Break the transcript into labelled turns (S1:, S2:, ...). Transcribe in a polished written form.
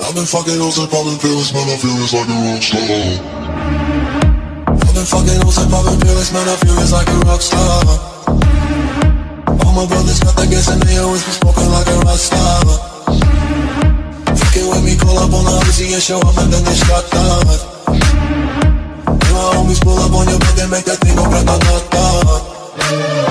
S1: I've been fucking hoes and popping pills, man, I feel it's like a rock star. I've been fucking hoes and popping pills, man, I feel it's like a rock star. All my brothers got the gas and they always be smoking like a rock star. Fucking with me, call up on the Uzi and show up and then they shut down. And my homies pull up on your back and make that thing go grata-ta-ta.